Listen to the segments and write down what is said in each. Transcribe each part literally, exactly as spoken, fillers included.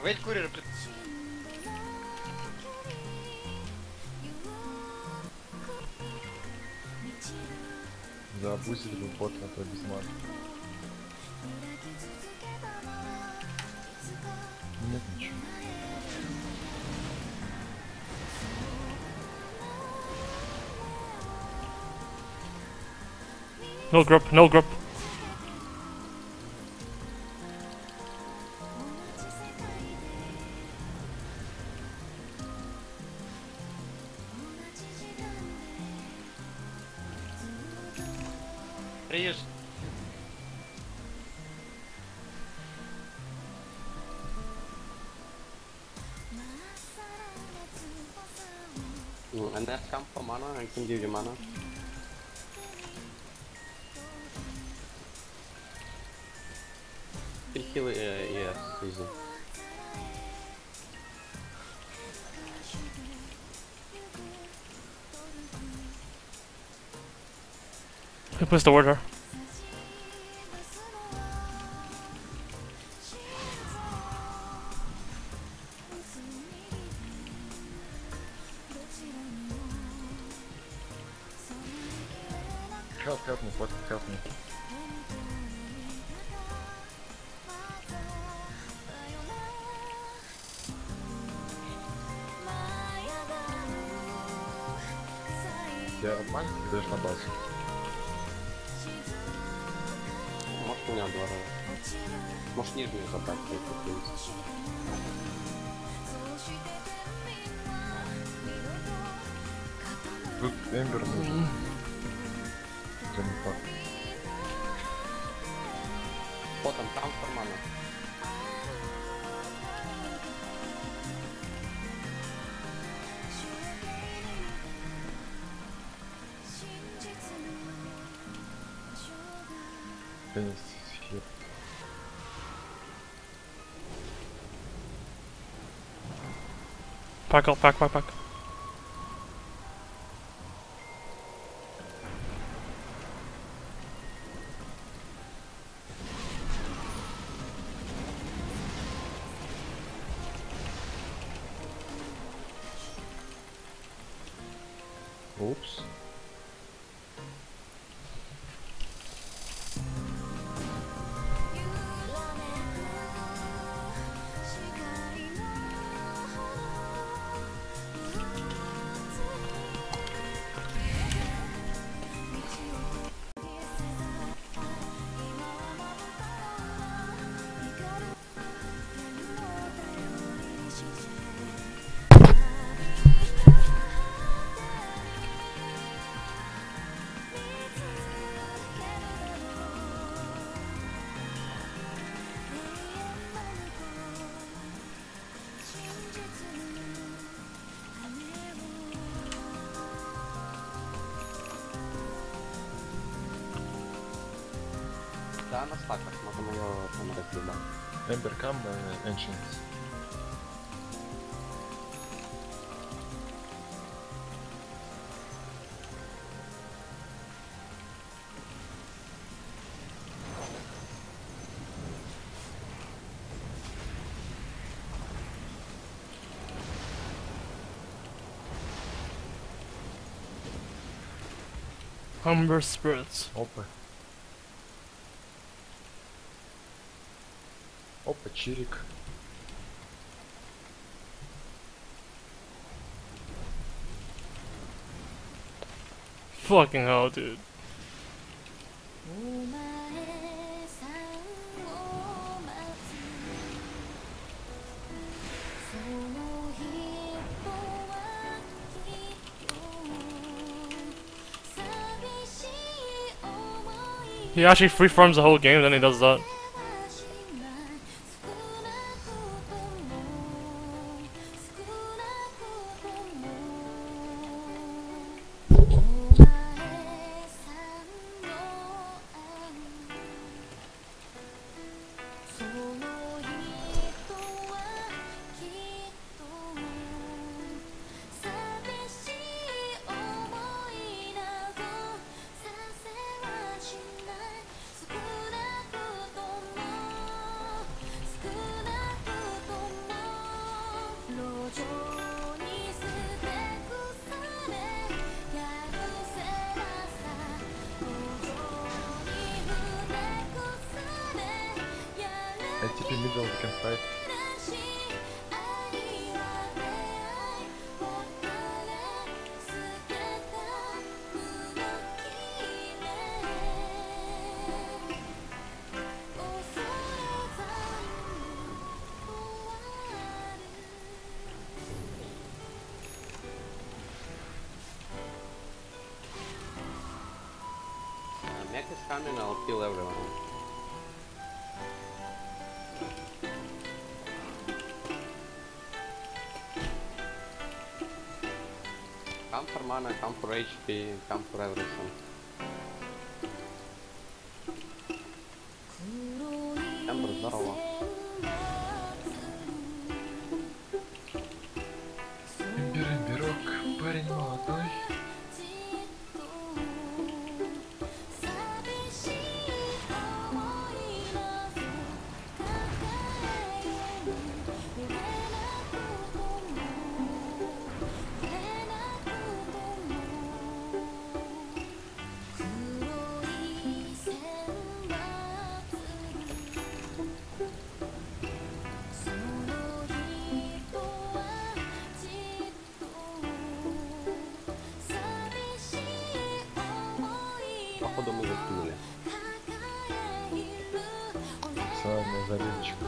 Wait, курьер, при- Забусили бы бот на твой безмат. Нет ничего. No group, no group. Приезд. Mm, and that come for mana, I can give you mana. Kill kill, uh, yes, easy. Who puts the order? Help, help me, bot, help me. Я обманешь, ты даешь на базу. Может меня два раза. Может нижнюю забрать, в принципе. Тут Эмбер нужен. Это не факт. Вот там, там for mana. Феникс хит. Back up, back, back, back. Упс. Да, на стаках, можем ее там разделять. Эмбер Кам, Ancient. Humber spirits. Опа. Опа, чирик. Fucking hell, dude. He actually free farms the whole game, then he does that. I T P middle, we can fight. Uh, mech is coming, I'll kill everyone. Come for mana, come for H P, come for everything. Эмбер, здорово. Эмбер, Эмберок, парень молодой. Походу мы закинули. Специальная зарядочка.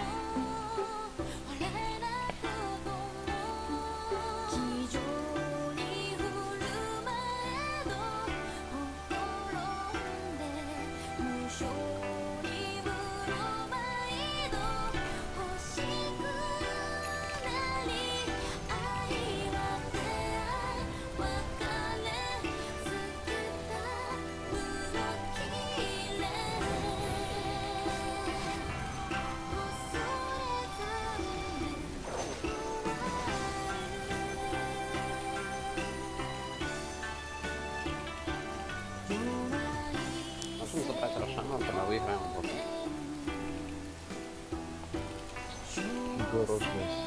Можем забрать Рошана, тогда выиграем вот. Городность.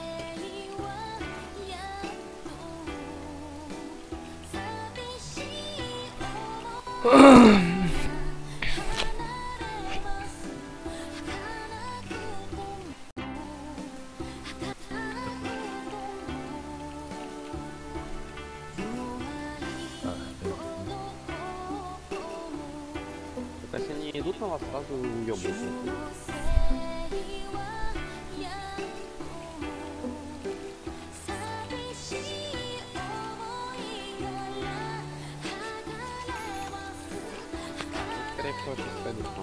Так если они идут на вас, сразу уебываются. Скорее всего, сейчас пойдут к нам.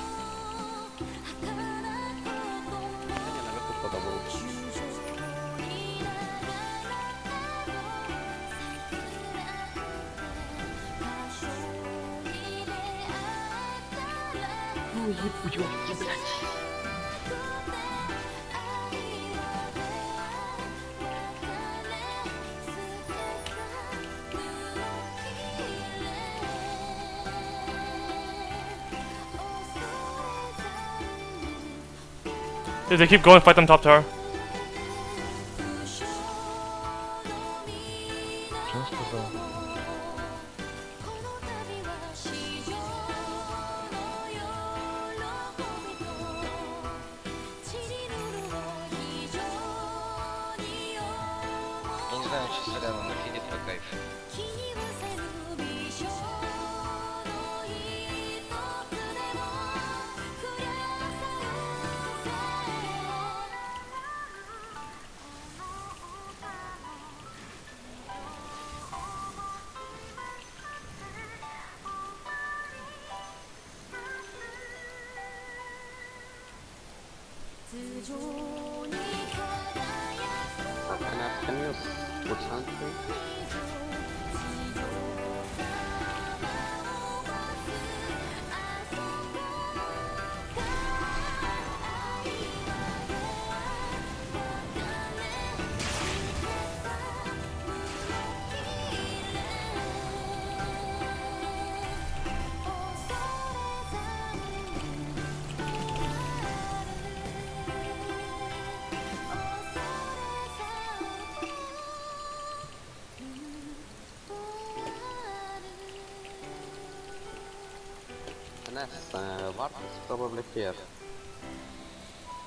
Да не, наверху кто-то был. Уёбки, блядь. If they keep going, fight them top tower. Что он сказал? Я не знаю, чисто рядом на фиде по кайфу. Так, она остановилась. Вот санкции. Ness, uh, what is probably here?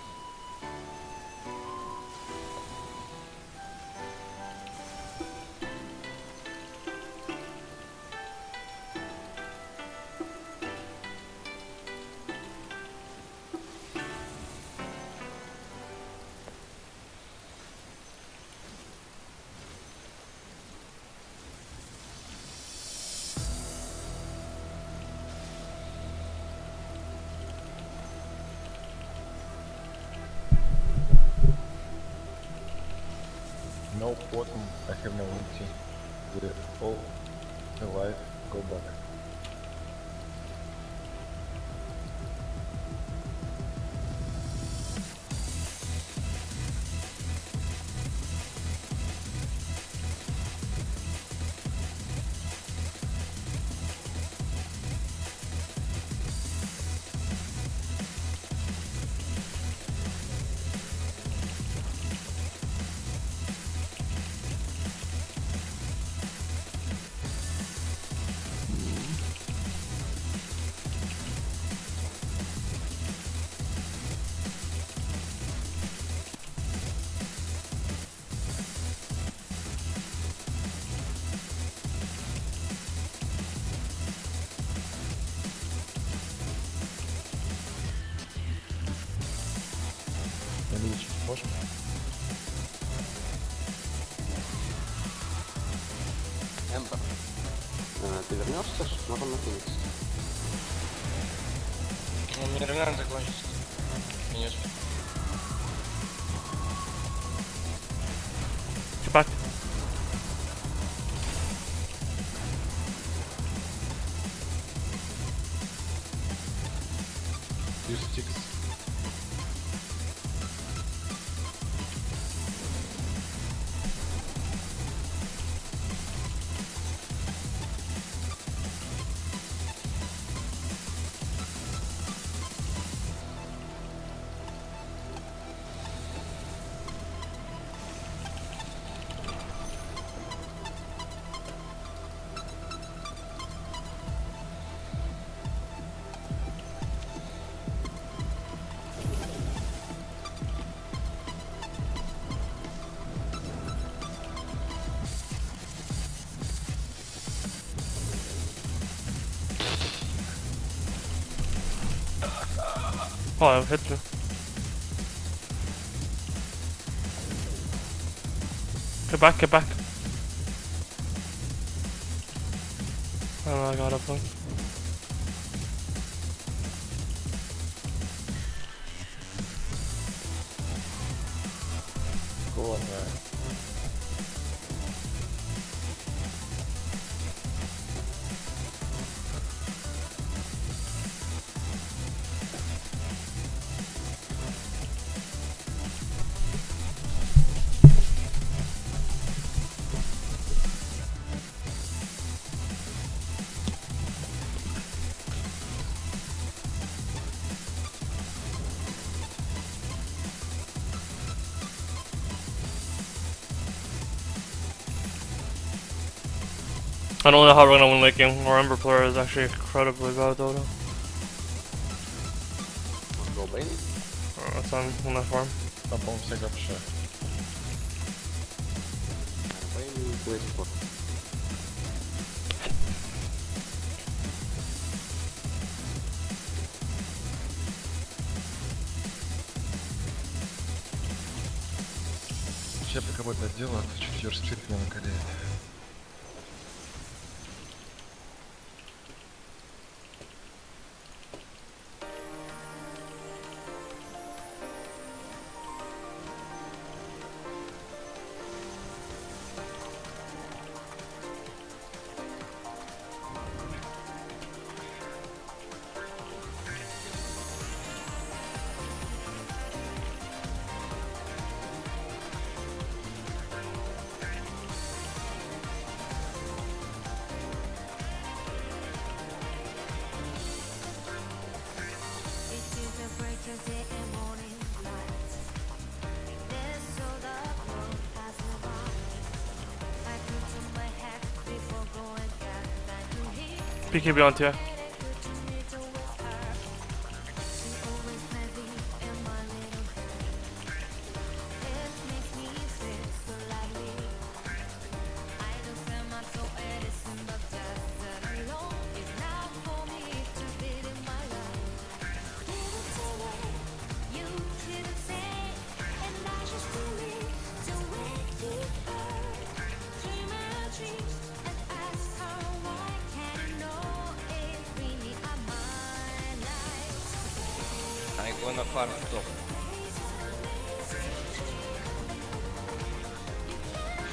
no bottom, I have no ulti. We're all alive, go back. Увеличить можем? Эмбер. Э, ты вернешься? Надо на Феникс. Ну, мне регулярно закончится. Я не успею. Get back. Use sticks. Oh, I hit you. Get back, get back. Oh my god, I blew. Go on, man. I don't know how we're gonna win late game. Our Ember player is actually incredibly bad though. though. Go Bane. Oh, that's on, on that farm. Там, по-моему, все вообще. Бейн будет спорт. Сейчас пока будет отдел, а то чуть ее спирт меня накаляет. B K B on tier. I go на фарм топ.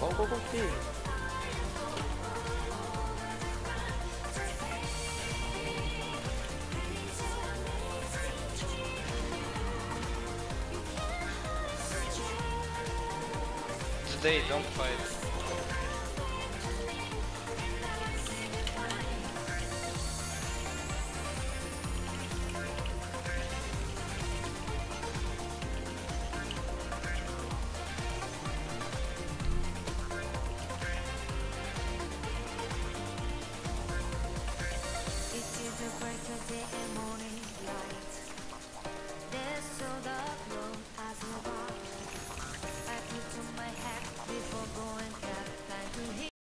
Go, go, go, Steve. Today, don't fight.